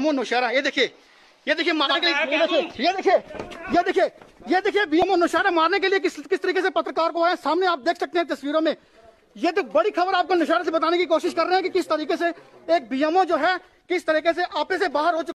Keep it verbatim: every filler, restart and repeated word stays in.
नौशहरा, ये देखिए, ये देखिए मारने के लिए, ये देखिए, ये देखिए, ये देखिए, ये देखिए बीएमओ नौशहरा मारने के लिए किस किस तरीके से पत्रकार को आए सामने, आप देख सकते हैं तस्वीरों में। ये तो बड़ी खबर आपको नौशहरा से बताने की कोशिश कर रहे हैं कि किस तरीके से एक बीएमओ जो है किस तरीके से आपे से बाहर हो चुका